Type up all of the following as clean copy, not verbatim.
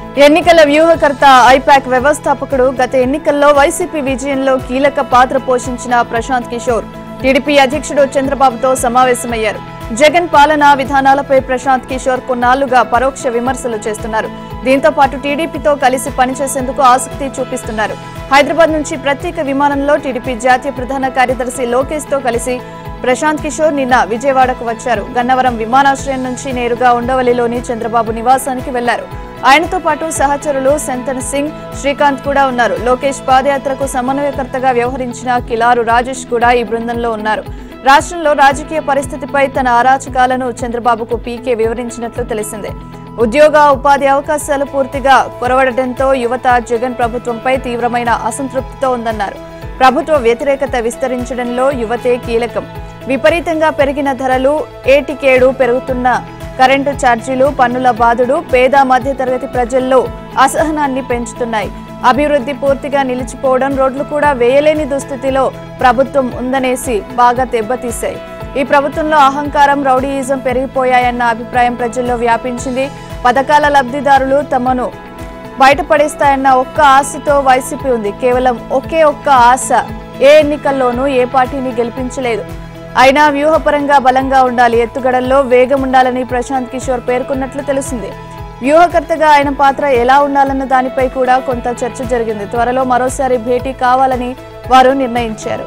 ఎన్నికల వ్యూహకర్త ఐపాక్ వ్యవస్థాపకుడు గత ఎన్నికల్లో వైసీపీ విజయంలో కీలక పాత్ర పోషించిన ప్రశాంత్ కిషోర్ టీడీపీ అధ్యక్షుడు చంద్రబాబుతో సమావేశమయ్యారు. జగన్ పాలనా విధానాలపై ప్రశాంత్ కిషోర్ కొన్నాళ్లుగా పరోక్ష విమర్శలు చేస్తున్నారు. దీంతో పాటు టీడీపీతో కలిసి పనిచేసేందుకు ఆసక్తి చూపిస్తున్నారు. హైదరాబాద్ నుంచి ప్రత్యేక విమానంలో టీడీపీ జాతీయ ప్రధాన కార్యదర్శి లోకేష్ తో కలిసి ప్రశాంత్ కిషోర్ నిన్న విజయవాడకు వచ్చారు. గన్నవరం విమానాశ్రయం నుంచి నేరుగా ఉండవల్లిలోని చంద్రబాబు నివాసానికి వెళ్లారు. ఆయనతో పాటు సహచరులు సంతన్ సింగ్, శ్రీకాంత్ కూడా ఉన్నారు. లోకేష్ పాదయాత్రకు సమన్వయకర్తగా వ్యవహరించిన కిలారు రాజేష్ కూడా ఈ బృందంలో ఉన్నారు. రాష్ట్రంలో రాజకీయ పరిస్థితిపై తన అరాచకాలను చంద్రబాబుకు పీకే వివరించినట్లు తెలిసిందే. ఉద్యోగ ఉపాధి అవకాశాలు పూర్తిగా కొరవడటంతో యువత జగన్ ప్రభుత్వంపై తీవ్రమైన అసంతృప్తితో ఉందన్నారు. ప్రభుత్వ వ్యతిరేకత విస్తరించడంలో యువతే కీలకం. విపరీతంగా పెరిగిన ధరలు, ఏటికేడు పెరుగుతున్న కరెంటు ఛార్జీలు, పన్నుల బాధుడు పేద మధ్యతరగతి ప్రజల్లో అసహనాన్ని పెంచుతున్నాయి. అభివృద్ధి పూర్తిగా నిలిచిపోవడం, రోడ్లు కూడా వేయలేని దుస్థితిలో ప్రభుత్వం ఉందనేసి బాగా దెబ్బతీశాయి. ఈ ప్రభుత్వంలో అహంకారం, రౌడీయిజం పెరిగిపోయాయన్న అభిప్రాయం ప్రజల్లో వ్యాపించింది. పథకాల లబ్ధిదారులు తమను బయటపడేస్తాయన్న ఒక్క ఆశతో వైసీపీ ఉంది. కేవలం ఒకే ఒక్క ఆశ, ఏ ఎన్నికల్లోనూ ఏ పార్టీని గెలిపించలేదు. అయినా వ్యూహపరంగా బలంగా ఉండాలి, ఎత్తుగడల్లో వేగం ఉండాలని ప్రశాంత్ కిషోర్ పేర్కొన్నట్లు తెలిసింది. వ్యూహకర్తగా ఆయన పాత్ర ఎలా ఉండాలన్న దానిపై కూడా కొంత చర్చ జరిగింది. త్వరలో మరోసారి భేటీ కావాలని వారు నిర్ణయించారు.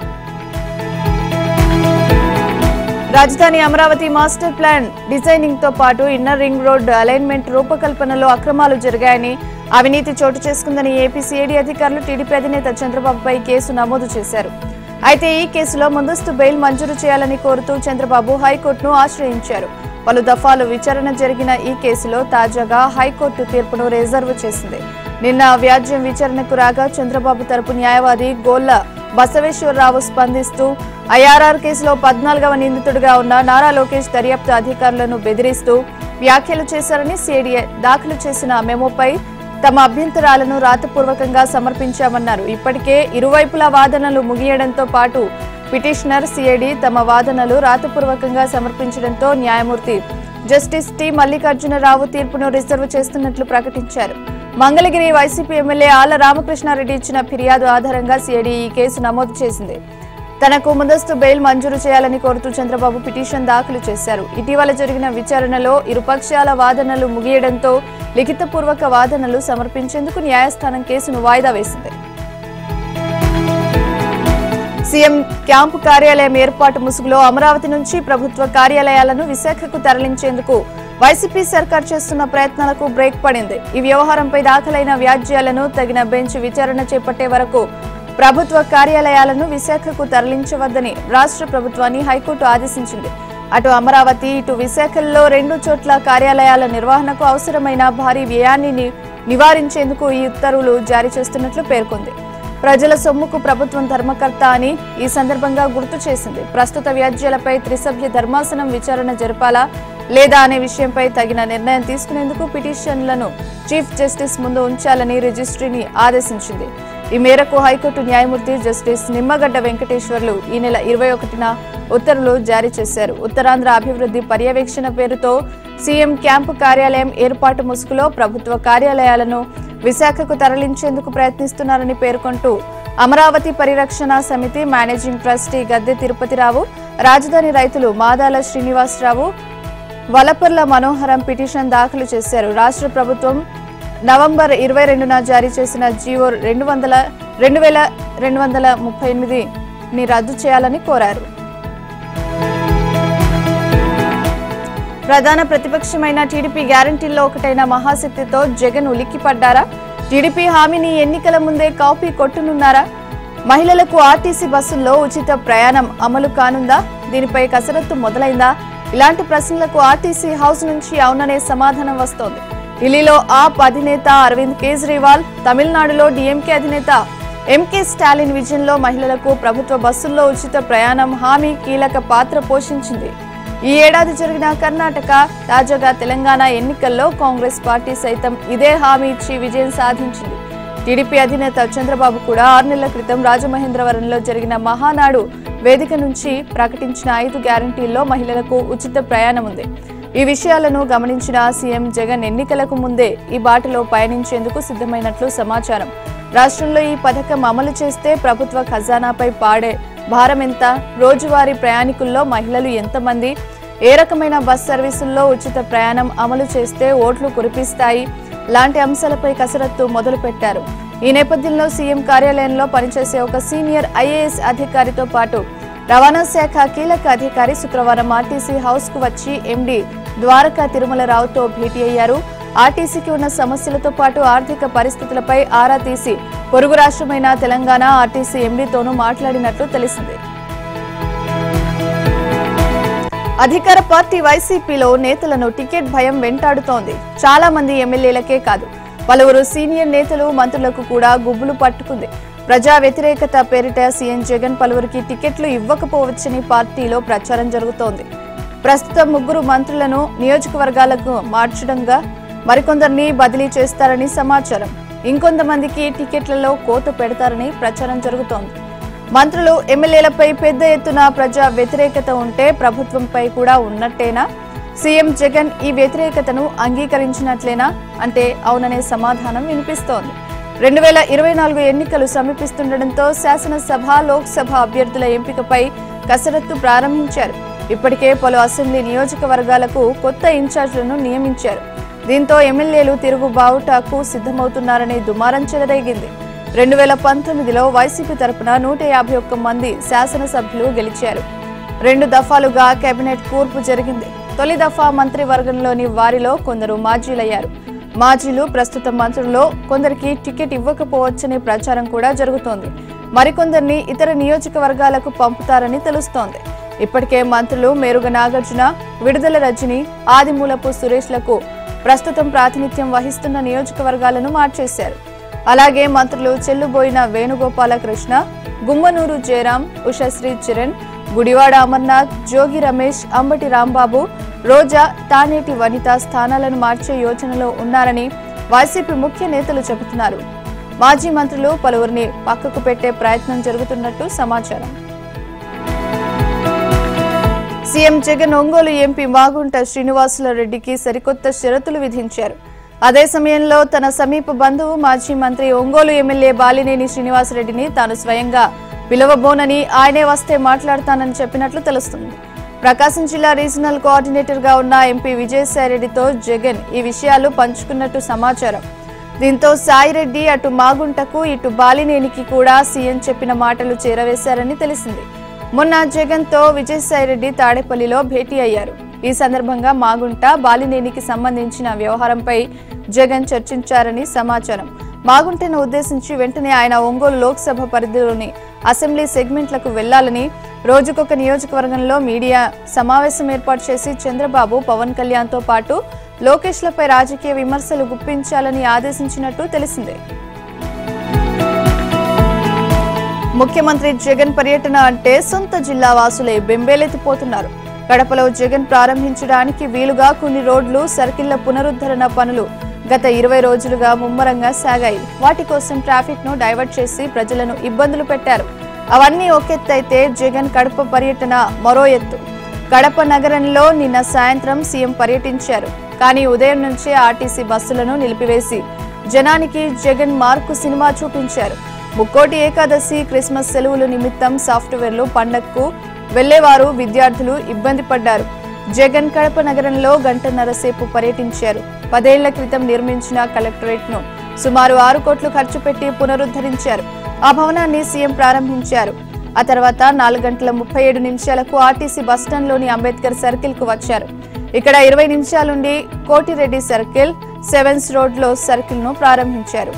రాజధాని అమరావతి మాస్టర్ ప్లాన్ డిజైనింగ్ తో పాటు ఇన్నర్ రింగ్ రోడ్ అలైన్మెంట్ రూపకల్పనలో అక్రమాలు జరిగాయని, అవినీతి చోటు చేసుకుందని ఏపీ సిఐడి అధికారులు టీడీపీ అధినేత చంద్రబాబుపై కేసు నమోదు చేశారు. అయితే ఈ కేసులో ముందస్తు బెయిల్ మంజూరు చేయాలని కోరుతూ చంద్రబాబు హైకోర్టును ఆశ్రయించారు. పలు దఫాలు విచారణ జరిగిన ఈ కేసులో తాజాగా హైకోర్టు తీర్పును రిజర్వ్ చేసింది. నిన్న వ్యాజ్యం విచారణకు రాగా చంద్రబాబు తరపు న్యాయవాది గోళ్ల బసవేశ్వరరావు స్పందిస్తూ ఐఆర్ఆర్ కేసులో 14వ నిందితుడిగా ఉన్న నారా లోకేష్ దర్యాప్తు అధికారులను బెదిరిస్తూ వ్యాఖ్యలు చేశారని సిఐడి దాఖలు చేసిన మెమోపై తమ అభ్యంతరాలను రాతపూర్వకంగా సమర్పించామన్నారు. ఇప్పటికే ఇరువైపుల వాదనలు ముగియడంతో పాటు పిటిషనర్, సిఐడి తమ వాదనలు రాతపూర్వకంగా సమర్పించడంతో న్యాయమూర్తి జస్టిస్ టి మల్లికార్జునరావు తీర్పును రిజర్వ్ చేస్తున్నట్లు ప్రకటించారు. మంగళగిరి వైసీపీ ఎమ్మెల్యే ఆళ్ల రామకృష్ణారెడ్డి ఇచ్చిన ఫిర్యాదు ఆధారంగా సిఐడి ఈ కేసు నమోదు చేసింది. తనకు ముందస్తు బెయిల్ మంజూరు చేయాలని కోరుతూ చంద్రబాబు పిటిషన్ దాఖలు చేశారు. ఇటీవల జరిగిన విచారణలో ఇరుపక్షాల వాదనలు ముగియడంతో లిఖితపూర్వక వాదనలు సమర్పించేందుకు న్యాయస్థానం కేసును వాయిదా వేసింది. సీఎం క్యాంపు కార్యాలయం ఏర్పాటు ముసుగులో అమరావతి నుంచి ప్రభుత్వ కార్యాలయాలను విశాఖకు తరలించేందుకు వైసీపీ సర్కార్ చేస్తున్న ప్రయత్నాలకు బ్రేక్ పడింది. ఈ వ్యవహారంపై దాఖలైన వ్యాజ్యాలను తగిన బెంచ్ విచారణ చేపట్టే వరకు ప్రభుత్వ కార్యాలయాలను విశాఖకు తరలించవద్దని రాష్ట్ర ప్రభుత్వాన్ని హైకోర్టు ఆదేశించింది. అటు అమరావతి, ఇటు విశాఖల్లో 2 చోట్ల కార్యాలయాల నిర్వహణకు అవసరమైన భారీ వ్యయాన్ని నివారించేందుకు ఈ ఉత్తర్వులు జారీ చేస్తున్నట్లు పేర్కొంది. ప్రజల సొమ్ముకు ప్రభుత్వం ధర్మకర్త అని ఈ సందర్భంగా గుర్తు చేసింది. ప్రస్తుత వ్యాజ్యాలపై త్రిసభ్య ధర్మాసనం విచారణ జరపాలా లేదా అనే విషయంపై తగిన నిర్ణయం తీసుకునేందుకు పిటిషన్లను చీఫ్ జస్టిస్ ముందు ఉంచాలని రిజిస్ట్రీని ఆదేశించింది. ఈ మేరకు హైకోర్టు న్యాయమూర్తి జస్టిస్ నిమ్మగడ్డ వెంకటేశ్వర్లు ఈ నెల 21న ఉత్తర్వులు జారీ చేశారు. ఉత్తరాంధ్ర అభివృద్ధి పర్యవేక్షణ పేరుతో సీఎం క్యాంపు కార్యాలయం ఏర్పాటు ముసుగులో ప్రభుత్వ కార్యాలయాలను విశాఖకు తరలించేందుకు ప్రయత్నిస్తున్నారని పేర్కొంటూ అమరావతి పరిరక్షణ సమితి మేనేజింగ్ ట్రస్టీ గద్దె తిరుపతిరావు, రాజధాని రైతులు మాదాల శ్రీనివాసరావు, వలపర్ల మనోహరం పిటిషన్ దాఖలు చేశారు. రాష్ట్ర ప్రభుత్వం నవంబర్ 22న జారీ చేసిన జీవో 2238ని రద్దు చేయాలని కోరారు. ప్రధాన ప్రతిపక్షమైన టీడీపీ గ్యారంటీల్లో ఒకటైన మహాశక్తితో జగన్ ఉలిక్కిపడ్డారా? టీడీపీ హామీని ఎన్నికల ముందే కాపీ కొట్టునున్నారా? మహిళలకు ఆర్టీసీ బస్సుల్లో ఉచిత ప్రయాణం అమలు కానుందా? దీనిపై కసరత్తు మొదలైందా? ఇలాంటి ప్రశ్నలకు ఆర్టీసీ హౌస్ నుంచి అవుననే సమాధానం వస్తోంది. ఢిల్లీలో ఆప్ అధినేత అరవింద్ కేజ్రీవాల్, తమిళనాడులో డీఎంకే అధినేత ఎంకే స్టాలిన్ విజయంలో మహిళలకు ప్రభుత్వ బస్సుల్లో ఉచిత ప్రయాణం హామీ కీలక పాత్ర పోషించింది. ఈ ఏడాది జరిగిన కర్ణాటక, తాజాగా తెలంగాణ ఎన్నికల్లో కాంగ్రెస్ పార్టీ సైతం ఇదే హామీ ఇచ్చి విజయం సాధించింది. టీడీపీ అధినేత చంద్రబాబు కూడా 6 నెలల క్రితం రాజమహేంద్రవరంలో జరిగిన మహానాడు వేదిక నుంచి ప్రకటించిన 5 గ్యారంటీల్లో మహిళలకు ఉచిత ప్రయాణం ఉంది. ఈ విషయాలను గమనించిన సీఎం జగన్ ఎన్నికలకు ముందే ఈ బాటలో పయనించేందుకు సిద్ధమైనట్లు సమాచారం. రాష్ట్రంలో ఈ పథకం అమలు చేస్తే ప్రభుత్వ ఖజానాపై పాడే భారం ఎంత, రోజువారీ ప్రయాణికుల్లో మహిళలు ఎంతమంది, ఏ రకమైన బస్ సర్వీసుల్లో ఉచిత ప్రయాణం అమలు చేస్తే ఓట్లు కురిపిస్తాయి లాంటి అంశాలపై కసరత్తు మొదలుపెట్టారు. ఈ నేపథ్యంలో సీఎం కార్యాలయంలో పనిచేసే ఒక సీనియర్ ఐఏఎస్ అధికారితో పాటు రవాణా శాఖ కీలక అధికారి శుక్రవారం ఆర్టీసీ హౌస్ కు వచ్చి ఎండీ ద్వారకా తిరుమలరావుతో భేటీ అయ్యారు. ఆర్టీసీకి ఉన్న సమస్యలతో పాటు ఆర్థిక పరిస్థితులపై ఆరా తీసి పొరుగు రాష్ట్రమైన తెలంగాణ ఆర్టీసీ ఎండీతోనూ మాట్లాడినట్లు తెలిసింది. అధికార పార్టీ వైసీపీలో నేతలను టికెట్ భయం వెంటాడుతోంది. చాలా మంది ఎమ్మెల్యేలకే కాదు, పలువురు సీనియర్ నేతలు మంత్రులకు కూడా గుబులు పట్టుకుంది. ప్రజా వ్యతిరేకత పేరిట సీఎం జగన్ పలువురికి టికెట్లు ఇవ్వకపోవచ్చని పార్టీలో ప్రచారం జరుగుతోంది. ప్రస్తుతం 3 మంత్రులను నియోజకవర్గాలకు మార్చడంగా మరికొందరిని బదిలీ చేస్తారని సమాచారం. ఇంకొంతమందికి టికెట్లలో కోత పెడతారని ప్రచారం జరుగుతోంది. మంత్రులు ఎమ్మెల్యేలపై పెద్ద ఎత్తున ప్రజా వ్యతిరేకత ఉంటే ప్రభుత్వంపై కూడా ఉన్నట్టేనా? సీఎం జగన్ ఈ వ్యతిరేకతను అంగీకరించినట్లేనా అంటే అవుననే సమాధానం వినిపిస్తోంది. 2024 ఎన్నికలు సమీపిస్తుండటంతో శాసనసభ, లోక్సభ అభ్యర్థుల ఎంపికపై కసరత్తు ప్రారంభించారు. ఇప్పటికే పలు అసెంబ్లీ నియోజకవర్గాలకు కొత్త ఇన్ఛార్జీలను నియమించారు. దీంతో ఎమ్మెల్యేలు తిరుగుబావుటకు సిద్ధమవుతున్నారనే దుమారం చెలరేగింది. 2019లో వైసీపీ తరపున 151 మంది శాసనసభ్యులు గెలిచారు. 2 దఫాలుగా కేబినెట్ కూర్పు జరిగింది. తొలి దఫా మంత్రివర్గంలోని వారిలో కొందరు మాజీలయ్యారు. మాజీలు ప్రస్తుత మంత్రుల్లో కొందరికి టికెట్ ఇవ్వకపోవచ్చనే ప్రచారం కూడా జరుగుతోంది. మరికొందరిని ఇతర నియోజకవర్గాలకు పంపుతారని తెలుస్తోంది. ఇప్పటికే మంత్రులు మేరుగ నాగార్జున, విడుదల రజని, ఆదిమూలపు సురేష్లకు ప్రస్తుతం ప్రాతినిధ్యం వహిస్తున్న నియోజకవర్గాలను మార్చేశారు. అలాగే మంత్రులు చెల్లుబోయిన వేణుగోపాలకృష్ణ, గుమ్మనూరు జయరాం, ఉషశ్రీ చరణ్, గుడివాడ అమర్నాథ్, జోగి రమేష్, అంబటి రాంబాబు, రోజా, తానేటి వనిత స్థానాలను మార్చే యోచనలో ఉన్నారని వైసీపీ ముఖ్య నేతలు చెబుతున్నారు. మాజీ మంత్రులు పలువురిని పక్కకు పెట్టే ప్రయత్నం జరుగుతున్నట్టు సమాచారం. సీఎం జగన్ ఒంగోలు ఎంపీ మాగుంట శ్రీనివాసులరెడ్డికి సరికొత్త షరతులు విధించారు. అదే సమయంలో తన సమీప బంధువు మాజీ మంత్రి ఒంగోలు ఎమ్మెల్యే బాలినేని శ్రీనివాసరెడ్డిని తాను స్వయంగా పిలవబోనని, ఆయనే వస్తే మాట్లాడతానని చెప్పినట్లు తెలుస్తుంది. ప్రకాశం జిల్లా రీజనల్ కోఆర్డినేటర్ గా ఉన్న ఎంపీ విజయసాయిరెడ్డితో జగన్ ఈ విషయాలు పంచుకున్నట్టు సమాచారం. దీంతో సాయిరెడ్డి అటు మాగుంటకు ఇటు బాలినేనికి కూడా సీఎం చెప్పిన మాటలు చేరవేశారని తెలిసింది. మొన్న జగన్ తో విజయసాయిరెడ్డి తాడేపల్లిలో భేటీ అయ్యారు. ఈ సందర్భంగా మాగుంట, బాలినేనికి సంబంధించిన వ్యవహారంపై జగన్ చర్చించారని సమాచారం. మాగుంటను ఉద్దేశించి వెంటనే ఆయన ఒంగోలు లోక్సభ పరిధిలోని అసెంబ్లీ సెగ్మెంట్లకు వెళ్లాలని, రోజుకొక నియోజకవర్గంలో మీడియా సమావేశం ఏర్పాటు చేసి చంద్రబాబు, పవన్ కళ్యాణ్తో పాటు లోకేష్లపై రాజకీయ విమర్శలు గుప్పించాలని ఆదేశించినట్టు తెలిసిందే. ముఖ్యమంత్రి జగన్ పర్యటన అంటే సొంత జిల్లా వాసులే బెంబేలెత్తిపోతున్నారు. కడపలో జగన్ ప్రారంభించడానికి వీలుగా కొన్ని రోడ్లు, సర్కిళ్ల పునరుద్ధరణ పనులు గత 20 రోజులుగా ముమ్మరంగా సాగాయి. వాటి కోసం ట్రాఫిక్ ను డైవర్ట్ చేసి ప్రజలను ఇబ్బందులు పెట్టారు. అవన్నీ ఒకెత్తైతే జగన్ కడప పర్యటన మరో ఎత్తు. కడప నగరంలో నిన్న సాయంత్రం సీఎం పర్యటించారు. కానీ ఉదయం నుంచే ఆర్టీసీ బస్సులను నిలిపివేసి జనానికి జగన్ మార్కు సినిమా చూపించారు. ముక్కోటి ఏకాదశి, క్రిస్మస్ సెలవుల నిమిత్తం సాఫ్ట్వేర్లు పండగకు వెళ్లేవారు, విద్యార్థులు ఇబ్బంది పడ్డారు. జగన్ కడప నగరంలో గంటన్నర సేపు పర్యటించారు. 10 ఏళ్ల క్రితం నిర్మించిన కలెక్టరేట్ ను సుమారు 6 కోట్లు ఖర్చు పెట్టి పునరుద్ధరించారు. ఆ భవనాన్ని సీఎం ప్రారంభించారు. ఆ తర్వాత 4 గంటల 37 నిమిషాలకు ఆర్టీసీ బస్టాండ్లోని అంబేద్కర్ సర్కిల్ కు వచ్చారు. ఇక్కడ 20 నిమిషాలుండి కోటిరెడ్డి సర్కిల్, సెవెన్స్ రోడ్ లో సర్కిల్ ను ప్రారంభించారు.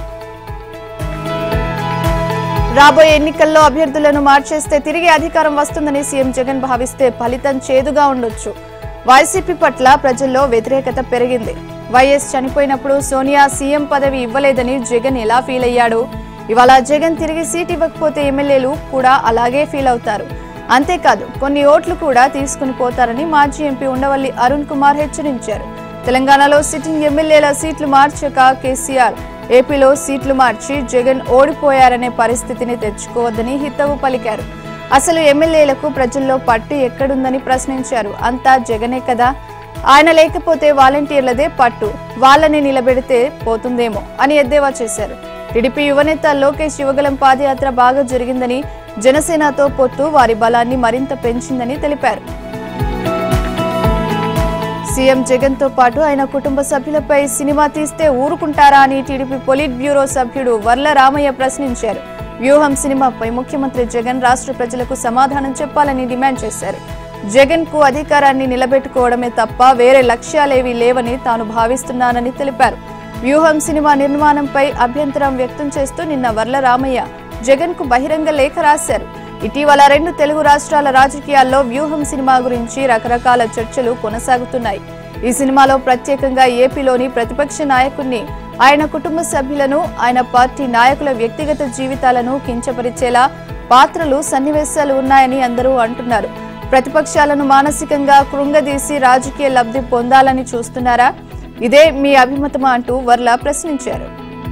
రాబోయే ఎన్నికల్లో అభ్యర్థులను మార్చేస్తే తిరిగి అధికారం వస్తుందని సీఎం జగన్ భావిస్తే ఫలితం చేదుగా ఉండొచ్చు. వైసీపీ పట్ల ప్రజల్లో వ్యతిరేకత పెరిగింది. వైఎస్ చనిపోయినప్పుడు సోనియా సీఎం పదవి ఇవ్వలేదని జగన్ ఎలా ఫీల్ అయ్యాడు, ఇవాళ జగన్ తిరిగి సీట్ ఇవ్వకపోతే ఎమ్మెల్యేలు కూడా అలాగే ఫీల్ అవుతారు. అంతేకాదు కొన్ని ఓట్లు కూడా తీసుకుని పోతారని మాజీ ఎంపీ ఉండవల్లి అరుణ్ కుమార్ హెచ్చరించారు. తెలంగాణలో సిట్టింగ్ ఎమ్మెల్యేల సీట్లు మార్చక కేసీఆర్ ఏపీలో సీట్లు మార్చి జగన్ ఓడిపోయారనే పరిస్థితిని తెచ్చుకోవద్దని హితవు పలికారు. అసలు ఎమ్మెల్యేలకు ప్రజల్లో పట్టు ఎక్కడుందని ప్రశ్నించారు. అంతా జగనే కదా, ఆయన లేకపోతే వాలంటీర్లదే పట్టు, వాళ్ళని నిలబెడితే పోతుందేమో అని ఎద్దేవా చేశారు. టీడీపీ యువనేత లోకేష్ యువగలం పాదయాత్ర బాగా జరిగిందని, జనసేనతో పొత్తు వారి బలాన్ని మరింత పెంచిందని తెలిపారు. సీఎం జగన్ తో పాటు ఆయన కుటుంబ సభ్యులపై సినిమా తీస్తే ఊరుకుంటారా అని టీడీపీ పొలిట్ బ్యూరో సభ్యుడు వర్ల రామయ్య ప్రశ్నించారు. వ్యూహం సినిమాపై ముఖ్యమంత్రి జగన్ రాష్ట్ర ప్రజలకు సమాధానం చెప్పాలని డిమాండ్ చేశారు. జగన్ కు అధికారాన్ని నిలబెట్టుకోవడమే తప్ప వేరే లక్ష్యాలేవీ లేవని తాను భావిస్తున్నానని తెలిపారు. వ్యూహం సినిమా నిర్మాణంపై అభ్యంతరం వ్యక్తం చేస్తూ నిన్న వర్ల రామయ్య జగన్ కు బహిరంగ లేఖ రాశారు. ఇటీవల 2 తెలుగు రాష్ట్రాల రాజకీయాల్లో వ్యూహం సినిమా గురించి రకరకాల చర్చలు కొనసాగుతున్నాయి. ఈ సినిమాలో ప్రత్యేకంగా ఏపీలోని ప్రతిపక్ష నాయకుడిని, ఆయన కుటుంబ సభ్యులను, ఆయన పార్టీ నాయకుల వ్యక్తిగత జీవితాలను కించపరిచేలా పాత్రలు, సన్నివేశాలు ఉన్నాయని అందరూ అంటున్నారు. ప్రతిపక్షాలను మానసికంగా కృంగదీసి రాజకీయ లబ్ధి పొందాలని చూస్తున్నారా? ఇదే మీ అభిమతమా అంటూ వర్ల ప్రశ్నించారు.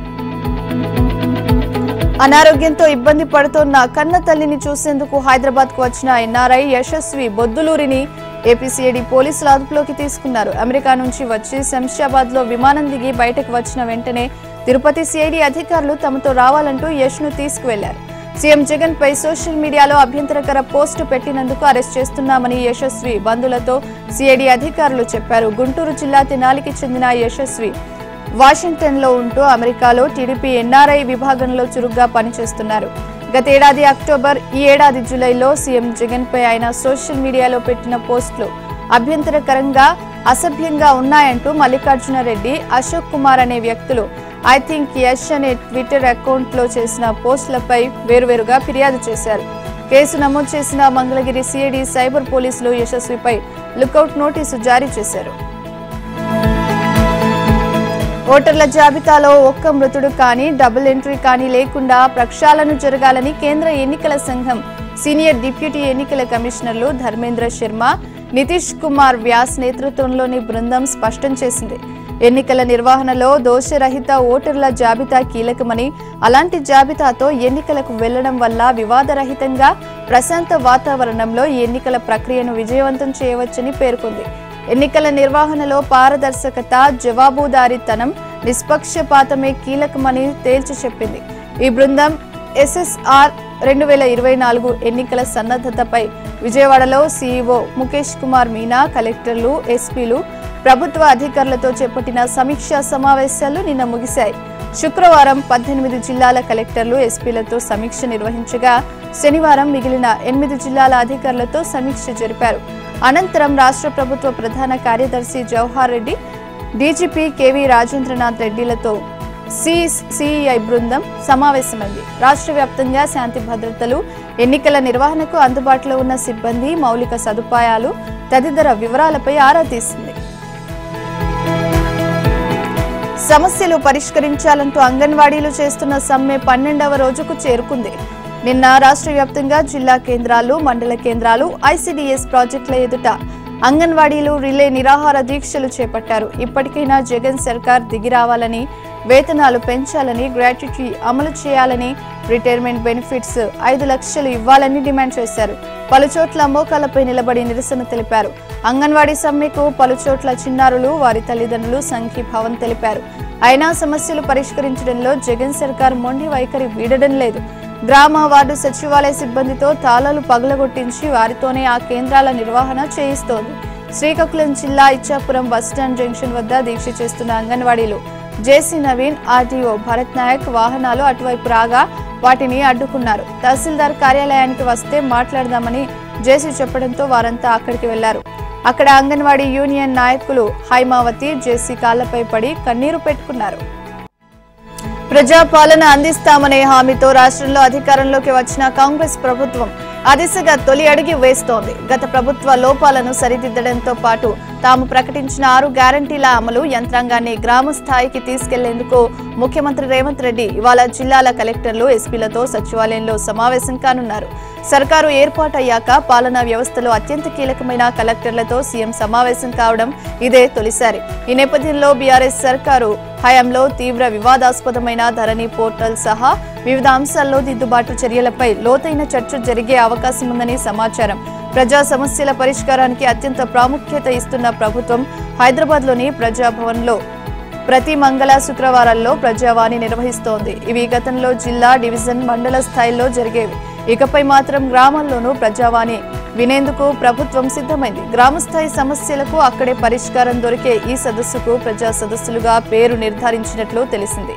అనారోగ్యంతో ఇబ్బంది పడుతోన్న కన్న తల్లిని చూసేందుకు హైదరాబాద్ కు వచ్చిన ఎన్ఆర్ఐ యశస్వి బొద్దులూరిని ఏపీసీఐడీ పోలీసులు అదుపులోకి తీసుకున్నారు. అమెరికా నుంచి వచ్చి శంషాబాద్ లో విమానం దిగి బయటకు వచ్చిన వెంటనే తిరుపతి సిఐడి అధికారులు తమతో రావాలంటూ యశ్ ను తీసుకువెళ్లారు. సీఎం జగన్ పై సోషల్ మీడియాలో అభ్యంతరకర పోస్టు పెట్టినందుకు అరెస్ట్ చేస్తున్నామని యశస్వి బంధువులతో సిఐడి అధికారులు చెప్పారు. గుంటూరు జిల్లా తెనాలికి చెందిన యశస్వి వాషింగ్టన్ లో ఉంటూ అమెరికాలో టీడీపీ ఎన్ఆర్ఐ విభాగంలో చురుగ్గా పనిచేస్తున్నారు. గతేడాది అక్టోబర్, ఈ ఏడాది జూలైలో సీఎం జగన్ పై ఆయన సోషల్ మీడియాలో పెట్టిన పోస్టులు అభ్యంతరకరంగా, అసభ్యంగా ఉన్నాయంటూ మల్లికార్జున రెడ్డి, అశోక్ కుమార్ అనే వ్యక్తులు ఐ థింక్ యష్ అనే ట్విట్టర్ అకౌంట్ లో చేసిన పోస్టులపై వేరువేరుగా ఫిర్యాదు చేశారు. కేసు నమోదు చేసిన మంగళగిరి సిఐడి సైబర్ పోలీసులు యశస్విపై లుకౌట్ నోటీసు జారీ చేశారు. ఓటర్ల జాబితాలో ఒక్క మృతుడు కానీ, డబుల్ ఎంట్రీ కానీ లేకుండా ప్రక్షాళన జరగాలని కేంద్ర ఎన్నికల సంఘం సీనియర్ డిప్యూటీ ఎన్నికల కమిషనర్లు ధర్మేంద్ర శర్మ, నితీష్ కుమార్ వ్యాస్ నేతృత్వంలోని బృందం స్పష్టం చేసింది. ఎన్నికల నిర్వహణలో దోషరహిత ఓటర్ల జాబితా కీలకమని, అలాంటి జాబితాతో ఎన్నికలకు వెళ్లడం వల్ల వివాదరహితంగా, ప్రశాంత వాతావరణంలో ఎన్నికల ప్రక్రియను విజయవంతం చేయవచ్చని పేర్కొంది. ఎన్నికల నిర్వహణలో పారదర్శకత, జవాబుదారీతనం, నిష్పక్షపాతమే కీలకమని తేల్చి చెప్పింది. ఈ బృందం ఎస్ఎస్ఆర్ 2024 ఎన్నికల సన్నద్ధతపై విజయవాడలో సీఈఓ ముఖేష్ కుమార్ మీనా, కలెక్టర్లు, ఎస్పీలు, ప్రభుత్వ అధికారులతో చేపట్టిన సమీక్షా సమావేశాలు నిన్న ముగిశాయి. శుక్రవారం 18 జిల్లాల కలెక్టర్లు, ఎస్పీలతో సమీక్ష నిర్వహించగా శనివారం మిగిలిన 8 జిల్లాల అధికారులతో సమీక్ష జరిపారు. అనంతరం రాష్ట్ర ప్రభుత్వ ప్రధాన కార్యదర్శి జవహర్ రెడ్డి, డీజీపీ కేవీ రాజేంద్రనాథ్ రెడ్డిలతో సిఐ బృందం సమావేశమైంది. రాష్ట్ర వ్యాప్తంగా శాంతి భద్రతలు, ఎన్నికల నిర్వహణకు అందుబాటులో ఉన్న సిబ్బంది, మౌలిక సదుపాయాలు తదితర వివరాలపై ఆరా తీసింది. సమస్యలు పరిష్కరించాలంటూ అంగన్వాడీలు చేస్తున్న సమ్మె 12వ రోజుకు చేరుకుంది. నిన్న రాష్ట్ర వ్యాప్తంగా జిల్లా కేంద్రాలు, మండల కేంద్రాలు, ఐసీడీఎస్ ప్రాజెక్టుల ఎదుట అంగన్వాడీలు రిలే నిరాహార దీక్షలు చేపట్టారు. ఇప్పటికైనా జగన్ సర్కార్ దిగిరావాలని, వేతనాలు పెంచాలని, గ్రాట్యుటీ అమలు చేయాలని, రిటైర్మెంట్ బెనిఫిట్స్ 5 లక్షలు ఇవ్వాలని డిమాండ్ చేశారు. పలుచోట్ల మోకాలపై నిలబడి నిరసన తెలిపారు. అంగన్వాడీ సమ్మెకు పలుచోట్ల చిన్నారులు, వారి తల్లిదండ్రులు సంఘీభావం తెలిపారు. అయినా సమస్యలు పరిష్కరించడంలో జగన్ సర్కార్ మొండి వైఖరి వీడడం లేదు. గ్రామ, వార్డు సచివాలయ సిబ్బందితో తాళాలు పగలగొట్టించి వారితోనే ఆ కేంద్రాల నిర్వహణ చేయిస్తోంది. శ్రీకాకుళం జిల్లా ఇచ్చాపురం బస్టాండ్ జంక్షన్ వద్ద దీక్ష చేస్తున్న అంగన్వాడీలు జేసీ నవీన్, ఆర్డీఓ భరత్ నాయక్ వాహనాలు అటువైపు రాగా వాటిని అడ్డుకున్నారు. తహసీల్దార్ కార్యాలయానికి వస్తే మాట్లాడదామని జేసీ చెప్పడంతో వారంతా అక్కడికి వెళ్లారు. అక్కడ అంగన్వాడీ యూనియన్ నాయకులు హైమావతి, జేసీ కాళ్లపై పడి కన్నీరు పెట్టుకున్నారు. ప్రజాపాలన అందిస్తామనే హామీతో రాష్ట్రంలో అధికారంలోకి వచ్చిన కాంగ్రెస్ ప్రభుత్వం ఆ దిశగా తొలి అడుగు వేస్తోంది. గత ప్రభుత్వ లోపాలను సరిదిద్దడంతో పాటు తాము ప్రకటించిన 6 గ్యారంటీల అమలు యంత్రాంగాన్ని గ్రామ స్థాయికి తీసుకెళ్లేందుకు ముఖ్యమంత్రి రేవంత్ రెడ్డి ఇవాళ జిల్లాల కలెక్టర్లు, ఎస్పీలతో సచివాలయంలో సమావేశం కానున్నారు. సర్కారు ఏర్పాటయ్యాక పాలనా వ్యవస్థలో అత్యంత కీలకమైన కలెక్టర్లతో సీఎం సమావేశం కావడం ఇదే తొలిసారి. ఈ నేపథ్యంలో బీఆర్ఎస్ సర్కారు హయాంలో తీవ్ర వివాదాస్పదమైన ధరణి పోర్టల్ సహా వివిధ అంశాల్లో దిద్దుబాటు చర్యలపై లోతైన చర్చ జరిగే అవకాశం ఉందని సమాచారం. ప్రజా సమస్యల పరిష్కారానికి అత్యంత ప్రాముఖ్యత ఇస్తున్న ప్రభుత్వం హైదరాబాద్లోని ప్రజాభవన్లో ప్రతి మంగళ శుక్రవారాల్లో ప్రజావాణి నిర్వహిస్తోంది. ఇవి గతంలో జిల్లా, డివిజన్, మండల స్థాయిలో జరిగేవి. ఇకపై మాత్రం గ్రామాల్లోనూ ప్రజావాణి వినేందుకు ప్రభుత్వం సిద్ధమైంది. గ్రామస్థాయి సమస్యలకు అక్కడే పరిష్కారం దొరికే ఈ సదస్సుకు ప్రజా సదస్సులుగా పేరు నిర్ధారించినట్లు తెలిసింది.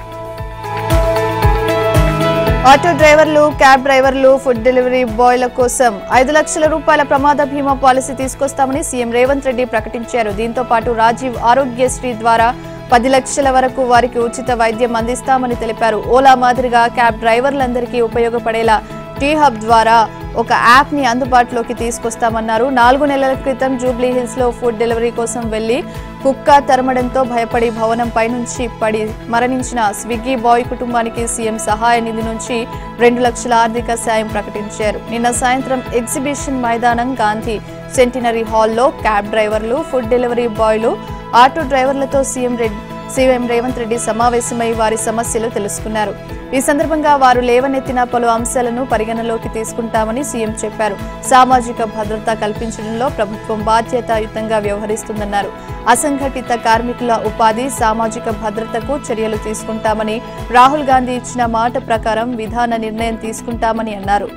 ఆటో డ్రైవర్లు, క్యాబ్ డ్రైవర్లు, ఫుడ్ డెలివరీ బాయ్ల కోసం 5 లక్షల రూపాయల ప్రమాద బీమా పాలసీ తీసుకొస్తామని సీఎం రేవంత్ రెడ్డి ప్రకటించారు. దీంతో పాటు రాజీవ్ ఆరోగ్యశ్రీ ద్వారా 10 లక్షల వరకు వారికి ఉచిత వైద్యం అందిస్తామని తెలిపారు. ఓలా మాదిరిగా క్యాబ్ డ్రైవర్లందరికీ ఉపయోగపడేలా టీ హబ్ ద్వారా ఒక యాప్ ని అందుబాటులోకి తీసుకొస్తామన్నారు. 4 నెలల క్రితం జూబ్లీ హిల్స్ లో ఫుడ్ డెలివరీ కోసం వెళ్లి కుక్క తరమడంతో భయపడి భవనంపై నుంచి పడి మరణించిన స్విగ్గీ బాయ్ కుటుంబానికి సీఎం సహాయ నిధి నుంచి 2 లక్షల ఆర్థిక సాయం ప్రకటించారు. నిన్న సాయంత్రం ఎగ్జిబిషన్ మైదానం గాంధీ సెంటినరీ హాల్లో క్యాబ్ డ్రైవర్లు, ఫుడ్ డెలివరీ బాయ్లు, ఆటో డ్రైవర్లతో సీఎం రేవంత్ రెడ్డి సమావేశమై వారి సమస్యలు తెలుసుకున్నారు. ఈ సందర్భంగా వారు లేవనెత్తిన పలు అంశాలను పరిగణలోకి తీసుకుంటామని సీఎం చెప్పారు. సామాజిక భద్రత కల్పించడంలో ప్రభుత్వం బాధ్యతాయుతంగా వ్యవహరిస్తుందన్నారు. అసంఘటిత కార్మికుల ఉపాధి, సామాజిక భద్రతకు చర్యలు తీసుకుంటామని, రాహుల్ గాంధీ ఇచ్చిన మాట ప్రకారం విధాన నిర్ణయం తీసుకుంటామని అన్నారు.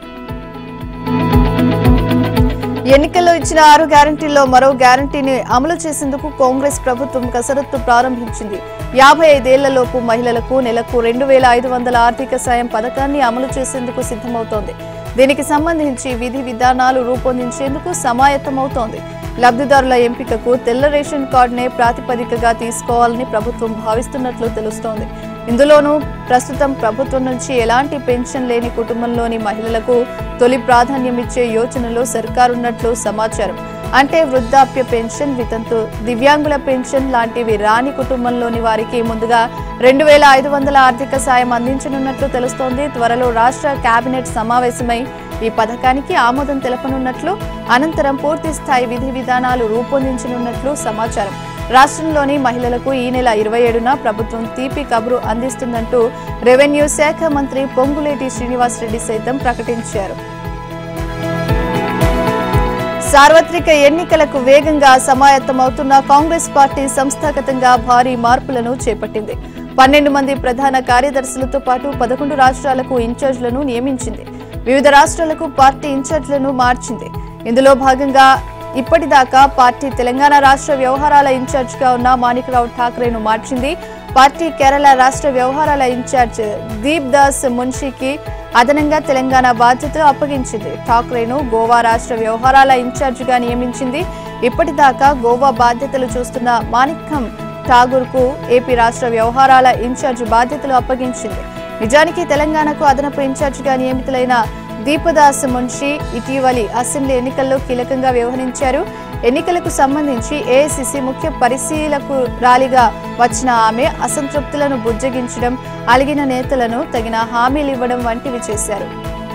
ఎన్నికల్లో ఇచ్చిన 6 గ్యారంటీల్లో మరో గ్యారంటీని అమలు చేసేందుకు కాంగ్రెస్ ప్రభుత్వం కసరత్తు ప్రారంభించింది. 55 ఏళ్లలోపు మహిళలకు నెలకు 2,500 ఆర్థిక సాయం పథకాన్ని అమలు చేసేందుకు సిద్ధమవుతోంది. దీనికి సంబంధించి విధి విధానాలు రూపొందించేందుకు సమాయత్తమవుతోంది. లబ్ధిదారుల ఎంపికకు తెల్ల రేషన్ కార్డునే ప్రాతిపదికగా తీసుకోవాలని ప్రభుత్వం భావిస్తున్నట్లు తెలుస్తోంది. ఇందులోనూ ప్రస్తుతం ప్రభుత్వం నుంచి ఎలాంటి పెన్షన్ లేని కుటుంబంలోని మహిళలకు తొలి ప్రాధాన్యం ఇచ్చే యోచనలో సర్కారున్నట్లు సమాచారం. అంటే వృద్ధాప్య పెన్షన్, వితంతు, దివ్యాంగుల పెన్షన్ లాంటివి రాని కుటుంబంలోని వారికి ముందుగా 2,500 ఆర్థిక సాయం అందించనున్నట్లు తెలుస్తోంది. త్వరలో రాష్ట్ర కేబినెట్ సమావేశమై ఈ పథకానికి ఆమోదం తెలపనున్నట్లు, అనంతరం పూర్తి స్థాయి విధి విధానాలు రూపొందించనున్నట్లు సమాచారం. రాష్ట్రంలోని మహిళలకు ఈ నెల 27న ప్రభుత్వం తీపి కబురు అందిస్తుందంటూ రెవెన్యూ శాఖ మంత్రి పొంగులేటి శ్రీనివాసరెడ్డి సైతం ప్రకటించారు. సార్వత్రిక ఎన్నికలకు వేగంగా సమాయత్తమవుతున్న కాంగ్రెస్ పార్టీ సంస్థాగతంగా భారీ మార్పులను చేపట్టింది. 12 మంది ప్రధాన కార్యదర్శులతో పాటు 11 రాష్ట్రాలకు ఇన్ఛార్జీలను నియమించింది. వివిధ రాష్ట్రాలకు పార్టీ ఇన్ఛార్జీలను మార్చింది. ఇందులో భాగంగా ఇప్పటిదాకా పార్టీ తెలంగాణ రాష్ట్ర వ్యవహారాల ఇన్ఛార్జిగా ఉన్న మాణిక్రావు ఠాక్రేను మార్చింది. పార్టీ కేరళ రాష్ట్ర వ్యవహారాల ఇన్ఛార్జ్ దీప్ దాస్ మున్షికి అదనంగా తెలంగాణ బాధ్యతలు అప్పగించింది. ఠాక్రేను గోవా రాష్ట్ర వ్యవహారాల ఇన్ఛార్జిగా నియమించింది. ఇప్పటిదాకా గోవా బాధ్యతలు చూస్తున్న మాణిక్యం ఠాగూర్ కు ఏపీ రాష్ట్ర వ్యవహారాల ఇన్ఛార్జ్ బాధ్యతలు అప్పగించింది. నిజానికి తెలంగాణకు అదనపు ఇన్ఛార్జిగా నియమితులైన దీపదాస్ మున్షి ఇటీవలి అసెంబ్లీ ఎన్నికల్లో కీలకంగా వ్యవహరించారు. ఎన్నికలకు సంబంధించి ఏఐసీసీ ముఖ్య పరిశీలకురాలిగా వచ్చిన ఆమె అసంతృప్తులను బుజ్జగించడం, అలిగిన నేతలను తగిన హామీలు ఇవ్వడం వంటివి చేశారు.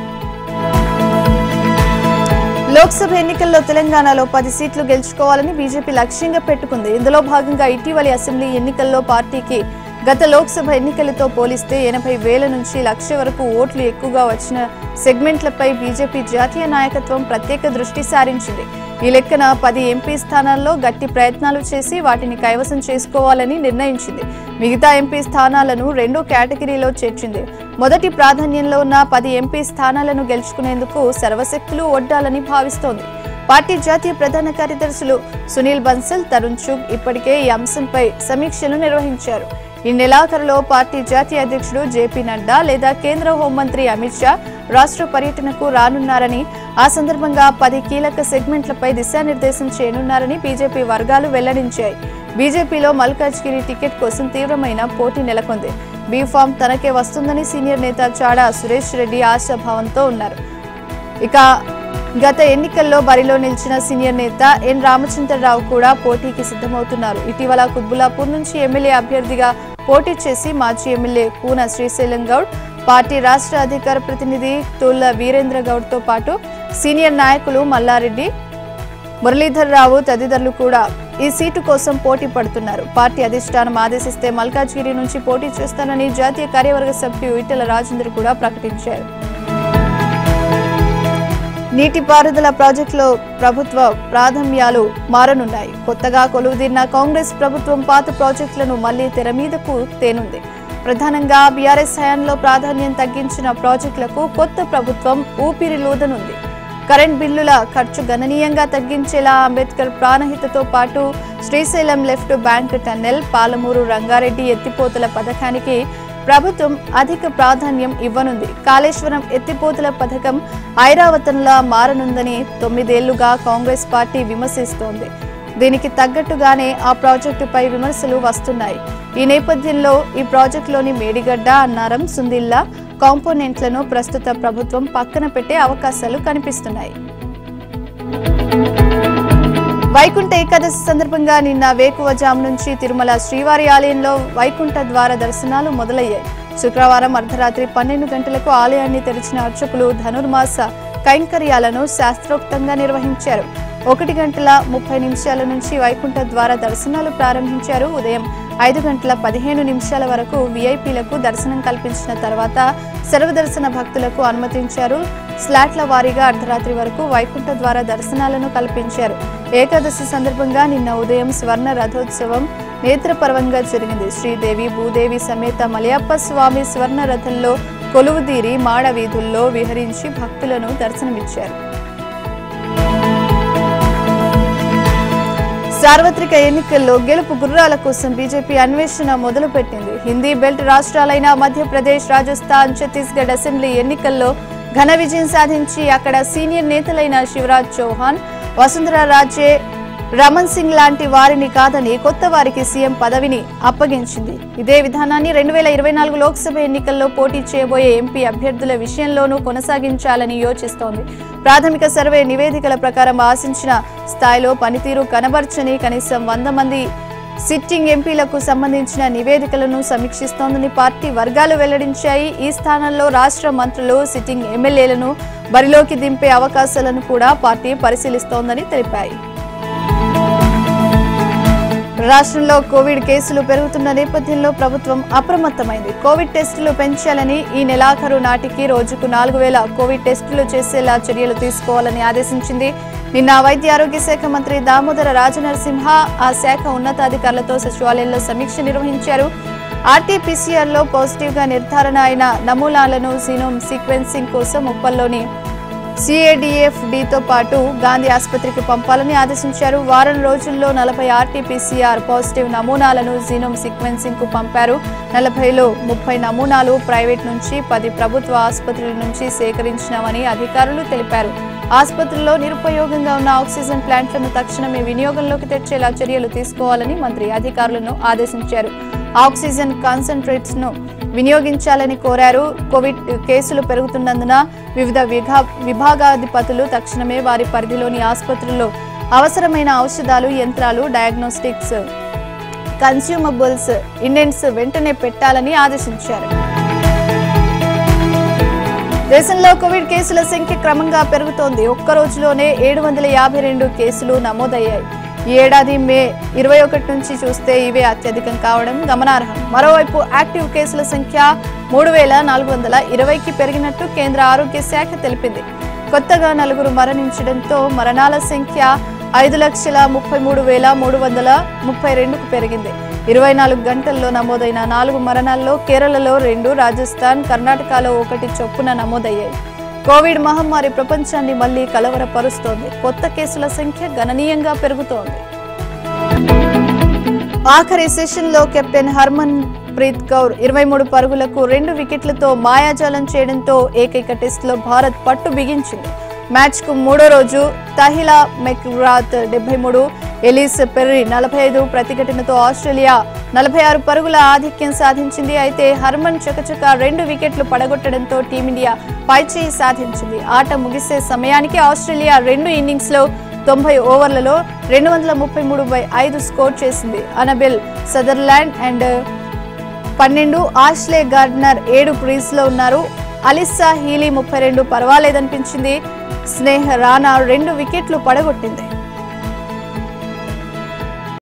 లోక్సభ ఎన్నికల్లో తెలంగాణలో 10 సీట్లు గెలుచుకోవాలని బీజేపీ లక్ష్యంగా పెట్టుకుంది. ఇందులో భాగంగా ఇటీవలి అసెంబ్లీ ఎన్నికల్లో పార్టీకి గత లోక్సభ ఎన్నికలతో పోలిస్తే 80,000 నుంచి 1,00,000 వరకు ఓట్లు ఎక్కువగా వచ్చిన సెగ్మెంట్లపై బీజేపీ జాతీయ నాయకత్వం ప్రత్యేక దృష్టి సారించింది. ఈ లెక్కన 10 ఎంపీ స్థానాల్లో గట్టి ప్రయత్నాలు చేసి వాటిని కైవసం చేసుకోవాలని నిర్ణయించింది. మిగతా ఎంపీ స్థానాలను 2వ కేటగిరీలో చేర్చింది. మొదటి ప్రాధాన్యంలో ఉన్న 10 ఎంపీ స్థానాలను గెలుచుకునేందుకు సర్వశక్తులు ఒడ్డాలని భావిస్తోంది. పార్టీ జాతీయ ప్రధాన కార్యదర్శులు సునీల్ బన్సల్, తరుణ్ చుగ్ ఇప్పటికే ఈ అంశంపై సమీక్షలు నిర్వహించారు. ఈ నెలాఖరులో పార్టీ జాతీయ అధ్యక్షుడు జేపీ నడ్డా లేదా కేంద్ర హోంమంత్రి అమిత్ షా రాష్ట్ర పర్యటనకు రానున్నారని, ఆ సందర్భంగా 10 కీలక సెగ్మెంట్లపై దిశానిర్దేశం చేయనున్నారని బీజేపీ వర్గాలు వెల్లడించాయి. బీజేపీలో మల్కాజ్గిరి టికెట్ కోసం తీవ్రమైన పోటీ నెలకొంది. బీఫామ్ తనకే వస్తుందని సీనియర్ నేత చాడా సురేష్ రెడ్డి ఆశాభావంతో ఉన్నారు. ఇక గత ఎన్నికల్లో బరిలో నిలిచిన సీనియర్ నేత ఎన్ రామచంద్రరావు కూడా పోటీకి సిద్ధమవుతున్నారు. ఇటీవల కుత్బుల్లాపూర్ నుంచి ఎమ్మెల్యే అభ్యర్థిగా పోటీ చేసి మాజీ ఎమ్మెల్యే కూన శ్రీశైలం గౌడ్, పార్టీ రాష్ట్ర అధికార ప్రతినిధి తుల్ల వీరేంద్ర గౌడ్ తో పాటు సీనియర్ నాయకులు మల్లారెడ్డి, మురళీధర్ రావు తదితరులు కూడా ఈ సీటు కోసం పోటీ పడుతున్నారు. పార్టీ అధిష్టానం ఆదేశిస్తే మల్కాజ్గిరి నుంచి పోటీ చేస్తానని జాతీయ కార్యవర్గ సభ్యుడు ఈటెల రాజేందర్ కూడా ప్రకటించారు. నీటిపారుదల ప్రాజెక్టులో ప్రభుత్వ ప్రాధాన్యాలు మారనున్నాయి. కొత్తగా కొలువుదీరిన కాంగ్రెస్ ప్రభుత్వం పాత ప్రాజెక్టులను మళ్లీ తెర మీదకు తేనుంది. ప్రధానంగా బీఆర్ఎస్ హయాంలో ప్రాధాన్యం తగ్గించిన ప్రాజెక్టులకు కొత్త ప్రభుత్వం ఊపిరిలూదనుంది. కరెంట్ బిల్లుల ఖర్చు గణనీయంగా తగ్గించేలా అంబేద్కర్ ప్రాణహితతో పాటు Srisailam left bank tunnel, Palamuru Rangareddy ఎత్తిపోతల పథకానికి ప్రభుత్వం అధిక ప్రాధాన్యం ఇవ్వనుంది. కాళేశ్వరం ఎత్తిపోతల పథకం ఐరావతంలా మారనుందని 9 ఏళ్లుగా కాంగ్రెస్ పార్టీ విమర్శిస్తోంది. దీనికి తగ్గట్టుగానే ఆ ప్రాజెక్టుపై విమర్శలు వస్తున్నాయి. ఈ నేపథ్యంలో ఈ ప్రాజెక్టులోని మేడిగడ్డ, అన్నారం, సుందిల్లా కాంపోనెంట్లను ప్రస్తుత ప్రభుత్వం పక్కన పెట్టే అవకాశాలు కనిపిస్తున్నాయి. వైకుంఠ ఏకాదశి సందర్భంగా నిన్న వేకువజాము నుంచి తిరుమల శ్రీవారి ఆలయంలో వైకుంఠ ద్వార దర్శనాలు మొదలయ్యాయి. శుక్రవారం అర్ధరాత్రి 12 గంటలకు ఆలయాన్ని తెరిచిన అర్చకులు ధనుర్మాస కైంకర్యాలను శాస్త్రోక్తంగా నిర్వహించారు. 1:30 నుంచి వైకుంఠ ద్వార దర్శనాలు ప్రారంభించారు. ఉదయం 5:15 వరకు వీఐపీలకు దర్శనం కల్పించిన తర్వాత సర్వదర్శన భక్తులకు అనుమతించారు. స్లాట్ల వారీగా అర్ధరాత్రి వరకు వైకుంఠ ద్వార దర్శనాలను కల్పించారు. ఏకాదశి సందర్భంగా నిన్న ఉదయం స్వర్ణ రథోత్సవం నేత్రపర్వంగా జరిగింది. శ్రీదేవి భూదేవి సమేత మలయప్ప స్వామి స్వర్ణ రథంలో కొలువుదీరి మాడ వీధుల్లో విహరించి భక్తులను దర్శనమిచ్చారు. సార్వత్రిక ఎన్నికల్లో గెలుపు గుర్రాల కోసం బీజేపీ అన్వేషణ మొదలుపెట్టింది. హిందీ బెల్ట్ రాష్ట్రాలైన మధ్యప్రదేశ్, రాజస్థాన్, ఛత్తీస్గఢ్ అసెంబ్లీ ఎన్నికల్లో ఘన విజయం సాధించి అక్కడ సీనియర్ నేతలైన శివరాజ్ చౌహాన్, వసుంధరా రాజే, రమణ్ సింగ్ లాంటి వారిని కాదని కొత్త వారికి సీఎం పదవిని అప్పగించింది. ఇదే విధానాన్ని 2024 లోక్సభ ఎన్నికల్లో పోటీ చేయబోయే ఎంపీ అభ్యర్థుల విషయంలోనూ కొనసాగించాలని యోచిస్తోంది. ప్రాథమిక సర్వే నివేదికల ప్రకారం ఆశించిన స్థాయిలో పనితీరు కనబర్చని కనీసం 100 మంది సిట్టింగ్ ఎంపీలకు సంబంధించిన నివేదికలను సమీక్షిస్తోందని పార్టీ వర్గాలు వెల్లడించాయి. ఈ స్థానంలో రాష్ట్ర మంత్రులు, సిట్టింగ్ ఎమ్మెల్యేలను బరిలోకి దింపే అవకాశాలను కూడా పార్టీ పరిశీలిస్తోందని తెలిపాయి. రాష్ట్రంలో కోవిడ్ కేసులు పెరుగుతున్న నేపథ్యంలో ప్రభుత్వం అప్రమత్తమైంది. కోవిడ్ టెస్టులు పెంచాలని, ఈ నెలాఖరు నాటికి రోజుకు 4000 కోవిడ్ టెస్టులు చేసేలా చర్యలు తీసుకోవాలని ఆదేశించింది. నిన్న వైద్య ఆరోగ్య శాఖ మంత్రి దామోదర రాజనరసింహ ఆ శాఖ ఉన్నతాధికారులతో సచివాలయంలో సమీక్ష నిర్వహించారు. ఆర్టీపీసీఆర్లో పాజిటివ్గా నిర్ధారణ అయిన నమూనాలను జీనోమ్ సీక్వెన్సింగ్ కోసం ఉప్పల్లోని CADFDతో పాటు గాంధీ ఆసుపత్రికి పంపాలని ఆదేశించారు. వారం రోజుల్లో 40 RT-PCR పాజిటివ్ నమూనాలను జీనోమ్ సీక్వెన్సింగ్ కు పంపారు. 40లో 30 నమూనాలు ప్రైవేట్ నుంచి, 10 ప్రభుత్వ ఆసుపత్రుల నుంచి సేకరించినామని అధికారులు తెలిపారు. ఆసుపత్రుల్లో నిరుపయోగంగా ఉన్న ఆక్సిజన్ ప్లాంట్లను తక్షణమే వినియోగంలోకి తెచ్చేలా చర్యలు తీసుకోవాలని మంత్రి అధికారులను ఆదేశించారు. ఆక్సిజన్ కాన్సంట్రేట్స్ ను వినియోగించాలని కోరారు. కోవిడ్ కేసులు పెరుగుతున్నందున వివిధ విభాగాధిపతులు తక్షణమే వారి పరిధిలోని ఆసుపత్రుల్లో అవసరమైన ఔషధాలు, యంత్రాలు, డయాగ్నోస్టిక్స్, కన్స్యూమబుల్స్, ఇండెంట్స్ వెంటనే పెట్టాలని ఆదేశించారు. దేశంలో కోవిడ్ కేసుల సంఖ్య క్రమంగా పెరుగుతోంది. ఒక్క రోజులోనే 752 కేసులు నమోదయ్యాయి. ఈ ఏడాది మే 21 నుంచి చూస్తే ఇవే అత్యధికం కావడం గమనార్హం. మరోవైపు యాక్టివ్ కేసుల సంఖ్య 3420కి పెరిగినట్టు కేంద్ర ఆరోగ్య శాఖ తెలిపింది. కొత్తగా 4 మరణించడంతో మరణాల సంఖ్య 5,33,332కు పెరిగింది. 24 గంటల్లో నమోదైన 4 మరణాల్లో కేరళలో 2, రాజస్థాన్, కర్ణాటకలో 1 చొప్పున నమోదయ్యాయి. కోవిడ్ మహమ్మారి ప్రపంచాన్ని మళ్లీ కలవరపరుస్తోంది. కొత్త కేసుల సంఖ్య గణనీయంగా పెరుగుతోంది. ఆఖరి సెషన్లో కెప్టెన్ హర్మన్ ప్రీత్ కౌర్ 23 పరుగులకు 2 వికెట్లతో మాయాజాలం చేయడంతో ఏకైక టెస్టులో భారత్ పట్టు బిగించింది. మ్యాచ్కు 3వ రోజు తహిలా మెక్గ్రాత్ 73, ఎలిస్ పెర్రీ 45 ప్రతిఘటనతో ఆస్ట్రేలియా 46 పరుగుల ఆధిక్యం సాధించింది. అయితే హర్మన్ చకచక 2 వికెట్లు పడగొట్టడంతో టీమిండియా పైచేయి సాధించింది. ఆట ముగిసే సమయానికి ఆస్ట్రేలియా 2 ఇన్నింగ్స్లో 90 ఓవర్లలో 233/5 స్కోర్ చేసింది. Annabel Sutherland and 12, Ashleigh Gardner 7 క్రీజ్లో ఉన్నారు. అలిస్సా హీలీ 32 పర్వాలేదనిపించింది. స్నేహ రాణా 2 వికెట్లు పడగొట్టింది.